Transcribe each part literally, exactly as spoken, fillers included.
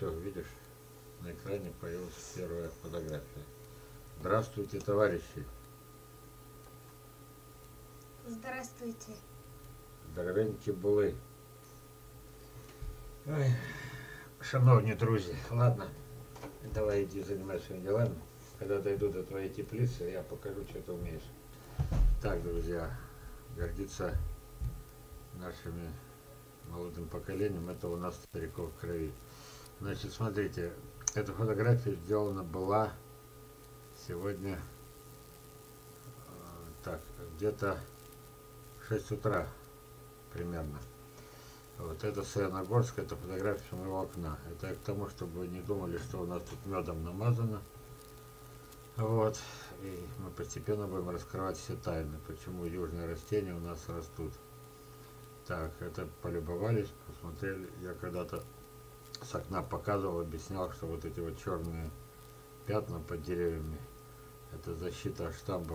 все, видишь, на экране появилась первая фотография. Здравствуйте, товарищи! Здравствуйте. Здоровенькі були. Ой, шановні друзі, ладно, давай иди занимайся своими делами. Когда дойду до твоей теплицы, я покажу, что ты умеешь. Так, друзья, гордиться нашими молодым поколением, это у нас стариков в крови. Значит, смотрите, эта фотография сделана была сегодня, так, где-то в шесть утра примерно. Вот это Саяногорск, это фотография с моего окна. Это я к тому, чтобы вы не думали, что у нас тут медом намазано. Вот. И мы постепенно будем раскрывать все тайны, почему южные растения у нас растут. Так, это полюбовались, посмотрели. Я когда-то с окна показывал, объяснял, что вот эти вот черные пятна под деревьями, это защита от штамбов.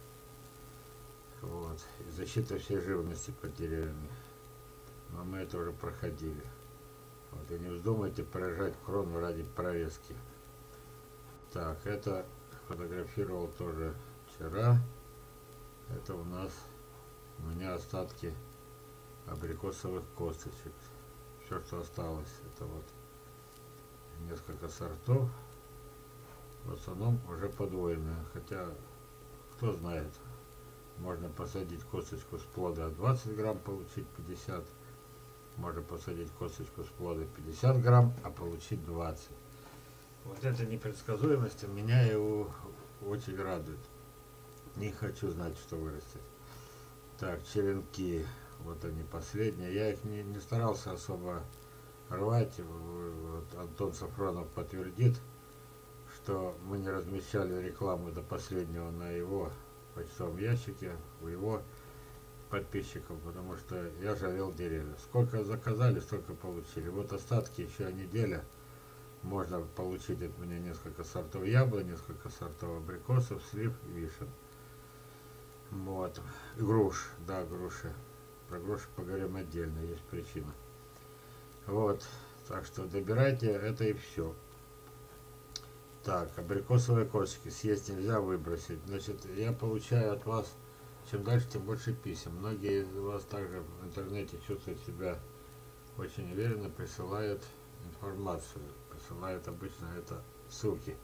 Вот. И защита всей живности под деревьями. Но мы это уже проходили. Вот. И не вздумайте поражать крону ради прорезки. Так, это фотографировал тоже вчера. Это у нас у меня остатки абрикосовых косточек. Все, что осталось, это вот несколько сортов. В основном уже подвоенные. Хотя, кто знает, можно посадить косточку с плода двадцать грамм, получить пятьдесят. Можно посадить косточку с плода пятьдесят грамм, а получить двадцать. Вот эта непредсказуемость меня и очень радует. Не хочу знать, что вырастет. Так, черенки. Вот они последние. Я их не, не старался особо рвать. Вот Антон Сафронов подтвердит, что мы не размещали рекламу до последнего на его почтовом ящике, у его подписчиков, потому что я жалел деревья. Сколько заказали, столько получили. Вот остатки, еще неделя. Можно получить от меня несколько сортов яблок, несколько сортов абрикосов, слив и вишен. Вот. Груш, да, груши. Про груши поговорим отдельно, есть причина. Вот. Так что добирайте, это и все. Так, абрикосовые косточки съесть нельзя, выбросить. Значит, я получаю от вас, чем дальше, тем больше писем. Многие из вас также в интернете чувствуют себя очень уверенно, присылают информацию. Присылают обычно это ссылки.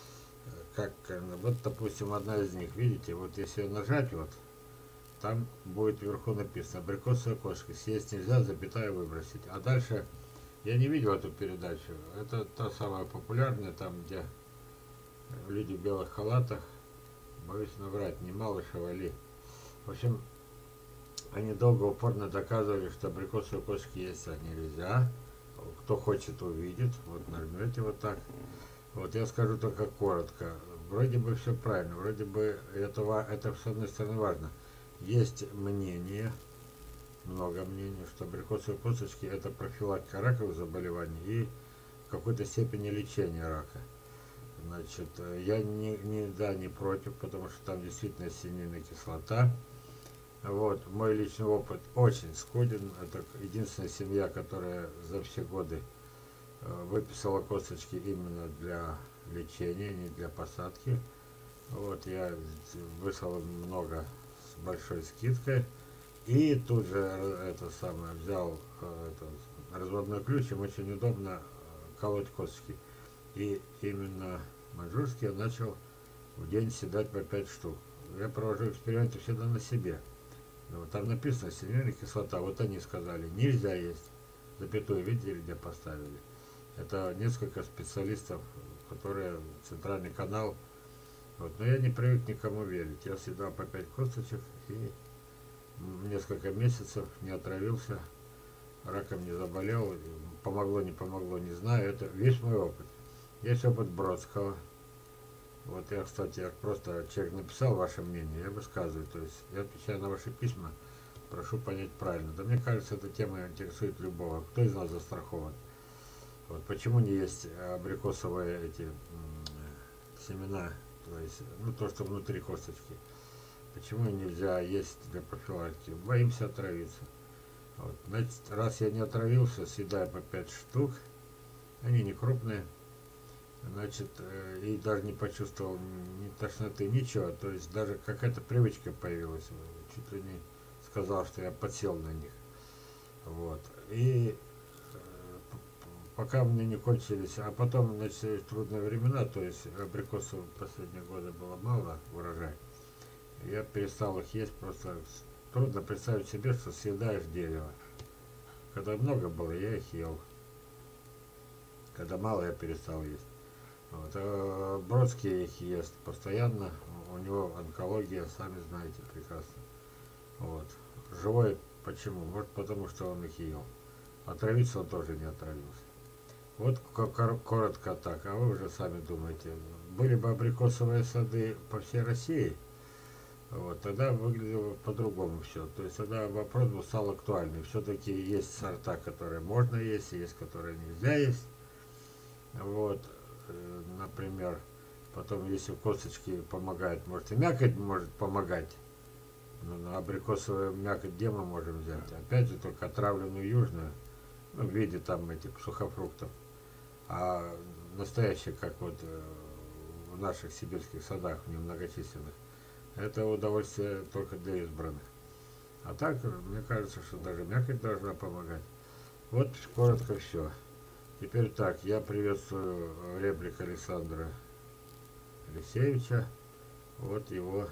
Как, вот, допустим, одна из них, видите, вот если ее нажать, вот, там будет вверху написано абрикосовые косточки съесть нельзя, запятая, выбросить. А дальше я не видел эту передачу. Это та самая популярная, там, где люди в белых халатах, боюсь наврать, немало шавали. В общем, они долго упорно доказывали, что абрикосовые косточки есть нельзя. Кто хочет, увидит. Вот нажмете вот так. Вот я скажу только коротко. Вроде бы все правильно, вроде бы это, это с одной стороны важно. Есть мнение, много мнений, что абрикосовые косточки это профилактика раковых заболеваний и в какой-то степени лечение рака. Значит, я не, не, да, не против, потому что там действительно синильная кислота. Вот, мой личный опыт очень скуден. Это единственная семья, которая за все годы выписала косточки именно для лечения, не для посадки. Вот, я выслал много с большой скидкой. И тут же это самое взял это, разводной ключ, им очень удобно колоть косточки. И именно маньчжурский я начал в день съедать по пять штук. Я провожу эксперименты всегда на себе. Вот там написано синильная кислота. Вот они сказали, нельзя есть. Запятую, видели, где поставили. Это несколько специалистов, которые центральный канал. Вот. Но я не привык никому верить. Я съедал по пять косточек и несколько месяцев не отравился, раком не заболел. Помогло, не помогло, не знаю. Это весь мой опыт. Есть опыт Бродского. Вот я, кстати, я просто человек написал ваше мнение, я высказываю. То есть я отвечаю на ваши письма, прошу понять правильно. Да мне кажется, эта тема интересует любого. Кто из нас застрахован? Вот почему не есть абрикосовые эти семена, то есть, ну, то, что внутри косточки. Почему нельзя есть для профилактики? Боимся отравиться. Вот. Значит, раз я не отравился, съедаю по пять штук. Они не крупные. Значит, э, и даже не почувствовал ни тошноты, ничего. То есть даже какая-то привычка появилась. Чуть ли не сказал, что я подсел на них. Вот. И э, пока мне не кончились, а потом начались трудные времена, то есть абрикосов в последние годы было мало урожая. Я перестал их есть, просто трудно представить себе, что съедаешь дерево. Когда много было, я их ел. Когда мало, я перестал есть. Вот. А Бродский их ест постоянно, у него онкология, сами знаете прекрасно. Вот. Живой почему? Может потому, что он их ел. Отравиться он тоже не отравился. Вот коротко так, а вы уже сами думаете. Были бы абрикосовые сады по всей России, вот, тогда выглядело по-другому все. То есть тогда вопрос был стал актуальный. Все-таки есть сорта, которые можно есть, есть, которые нельзя есть. Вот, э, например, потом, если косточки помогают, может и мякоть может помогать. Но на абрикосовую мякоть где мы можем взять? Опять же, только отравленную южную, ну, в виде там этих сухофруктов. А настоящие, как вот э, в наших сибирских садах, немногочисленных, это удовольствие только для избранных. А так, мне кажется, что даже мякоть должна помогать. Вот коротко все. Теперь так, я приветствую реплик Александра Алексеевича. Вот его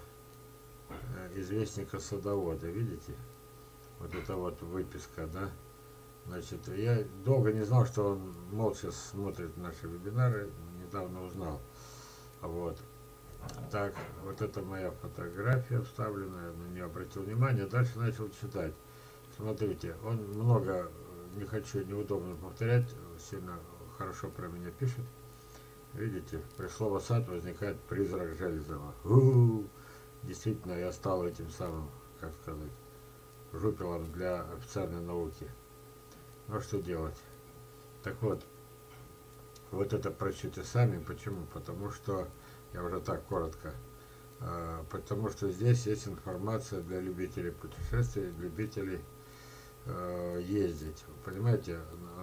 э, известника-садовода, видите? Вот это вот выписка, да? Значит, я долго не знал, что он молча смотрит наши вебинары, недавно узнал. Вот. Так, вот это моя фотография вставленная, на нее обратил внимание, дальше начал читать. Смотрите, он много, не хочу, неудобно повторять, сильно хорошо про меня пишет. Видите, при слово сад возникает призрак Железова. У-у-у! Действительно, я стал этим самым, как сказать, жупелом для официальной науки. Ну что делать? Так вот, вот это прочтите сами. Почему? Потому что, я уже так коротко, э, потому что здесь есть информация для любителей путешествий, любителей э, ездить. Понимаете,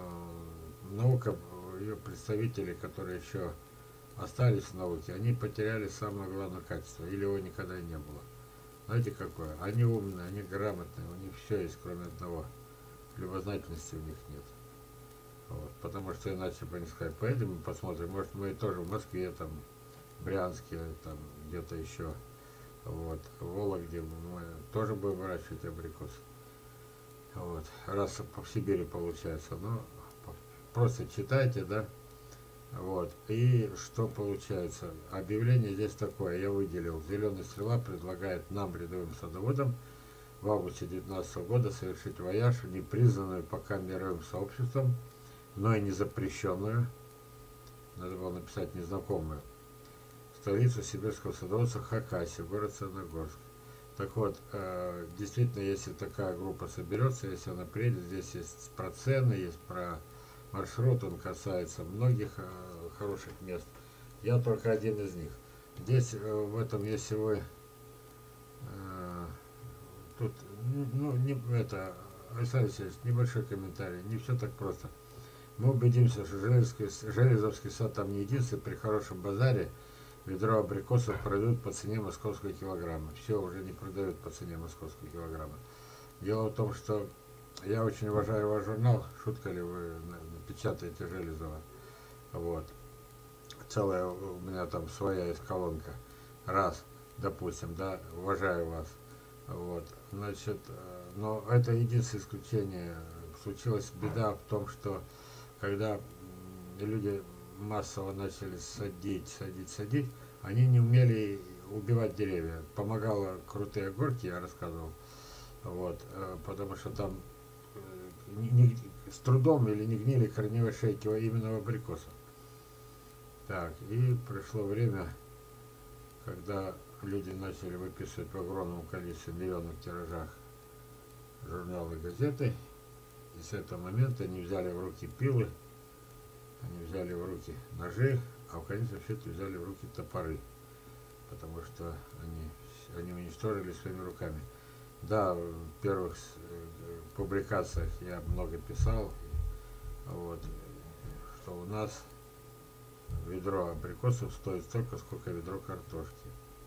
э, наука, ее представители, которые еще остались в науке, они потеряли самое главное качество, или его никогда и не было. Знаете какое? Они умные, они грамотные, у них все есть, кроме одного. Любознательности у них нет. Вот, потому что иначе бы они сказали, поедем посмотрим, может мы тоже в Москве, там, Брянске, там, где-то еще, вот, в Вологде мы тоже будем выращивать абрикос. Вот, раз по Сибири получается, но просто читайте, да, вот, и что получается, объявление здесь такое, я выделил, «Зеленая стрела» предлагает нам, рядовым садоводам, в августе две тысячи девятнадцатого года совершить вояж, не признанную пока мировым сообществом, но и не запрещенную, надо было написать незнакомую, столицу сибирского садоводства Хакасию, город Саяногорск. Так вот, э, действительно, если такая группа соберется, если она приедет, здесь есть про цены, есть про маршрут, он касается многих э, хороших мест. Я только один из них. Здесь, э, в этом, если вы э, тут, ну, не, это, Александр Алексеевич, небольшой комментарий, не все так просто. Мы убедимся, что Железовский сад там не единственный, при хорошем базаре ведро абрикосов продают по цене московского килограмма. Все уже не продают по цене московского килограмма. Дело в том, что я очень уважаю ваш журнал, шутка ли вы напечатаете Железова. Вот. Целая у меня там своя есть колонка. Раз, допустим, да, уважаю вас. Вот, значит, но это единственное исключение. Случилась беда в том, что когда люди массово начали садить, садить, садить, они не умели убивать деревья. Помогало крутые горки, я рассказывал, вот, потому что там не, не, с трудом или не гнили корневые шейки именно в абрикосах. Так, и пришло время, когда люди начали выписывать в огромном количестве, миллионных тиражах журналы и газеты, и с этого момента они взяли в руки пилы, они взяли в руки ножи, а в конечном счете взяли в руки топоры, потому что они, они уничтожили своими руками. Да, в первых публикациях я много писал, вот, что у нас ведро абрикосов стоит столько, сколько ведро картошки.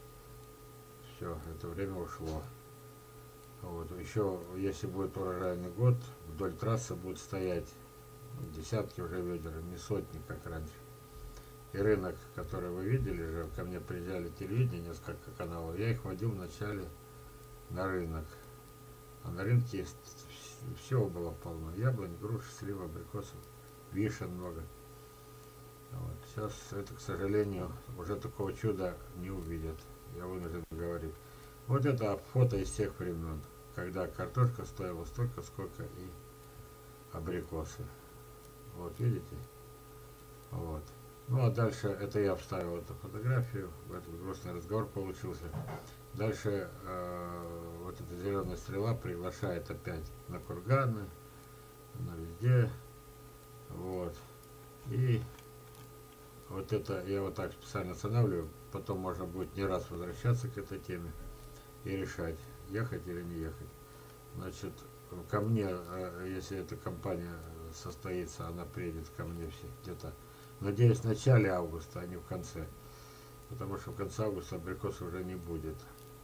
Все, это время ушло. Вот. Еще, если будет урожайный год, вдоль трассы будут стоять десятки уже ведер, не сотни, как раньше. И рынок, который вы видели же, ко мне приезжали телевидение, несколько каналов, я их водил вначале на рынок. А на рынке всего было полно. Яблонь, груш, слива, абрикосов, вишен много. Вот. Сейчас это, к сожалению, уже такого чуда не увидят. Я вынужден говорить. Вот это фото из тех времен, когда картошка стоила столько, сколько и абрикосы. Вот, видите? Вот. Ну а дальше, это я вставил эту фотографию, этот грустный разговор получился. Дальше э, вот эта зеленая стрела приглашает опять на курганы, на везде. Вот. И вот это я вот так специально останавливаю, потом можно будет не раз возвращаться к этой теме и решать, ехать или не ехать. Значит, ко мне, если эта компания состоится, она приедет ко мне все где-то, надеюсь, в начале августа, а не в конце. Потому что в конце августа абрикосов уже не будет.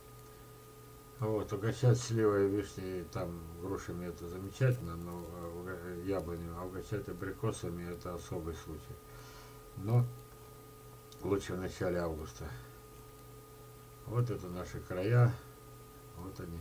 Вот, угощать сливой, вишней, там, грушами это замечательно, но яблонью, а угощать абрикосами это особый случай. Но лучше в начале августа. Вот это наши края, вот они.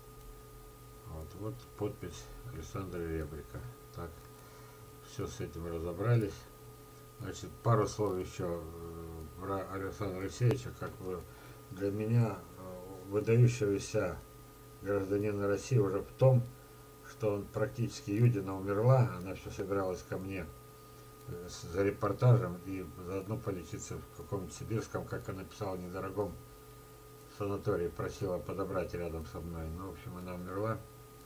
Вот, вот подпись Александра Ребрика. Так, все с этим разобрались. Значит, пару слов еще про Александра Алексеевича, как бы для меня выдающегося гражданина России уже в том, что он практически, Юдина умерла, она все собиралась ко мне за репортажем и заодно полечиться в каком-нибудь сибирском, как она писала, недорогом санатории, просила подобрать рядом со мной. Ну, в общем, она умерла,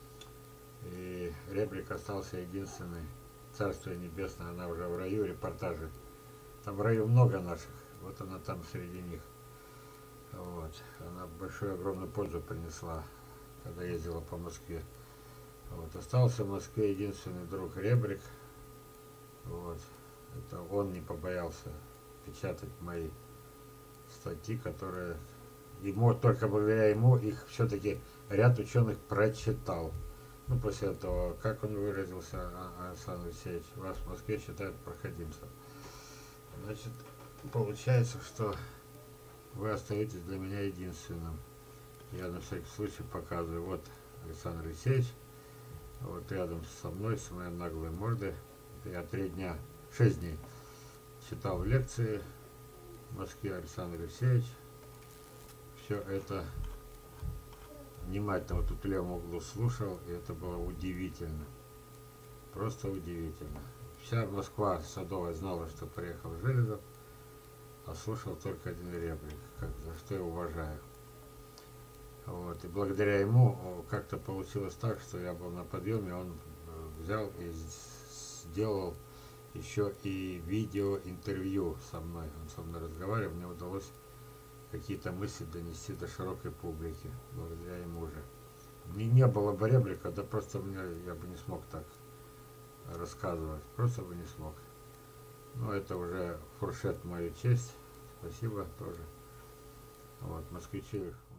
и Ребрик остался единственный. Царство небесное, она уже в раю, репортажи. Там в раю много наших, вот она там среди них. Вот. Она большую, огромную пользу принесла, когда ездила по Москве. Вот. Остался в Москве единственный друг Ребрик. Вот. Это он не побоялся печатать мои статьи, которые ему, только благодаря ему их все-таки ряд ученых прочитал. Ну, после этого, как он выразился, Александр Алексеевич, вас в Москве считают проходимцем. Значит, получается, что вы остаетесь для меня единственным. Я на всякий случай показываю. Вот Александр Алексеевич, вот рядом со мной, с моей наглой мордой. Я три дня, шесть дней читал лекции в Москве, Александр Алексеевич. Все это внимательно вот тут в левом углу слушал, и это было удивительно. Просто удивительно. Вся Москва Садовая знала, что приехал Железов, а слушал только один Ребрик, как, за что я уважаю. Вот. И благодаря ему как-то получилось так, что я был на подъеме, он взял и сделал еще и видеоинтервью со мной. Он со мной разговаривал, мне удалось какие-то мысли донести до широкой публики, благодаря ему же. Не, не было бы Ребрика, да просто мне, я бы не смог так рассказывать, просто бы не смог. Но это уже фуршет в мою честь, спасибо тоже. Вот, москвичи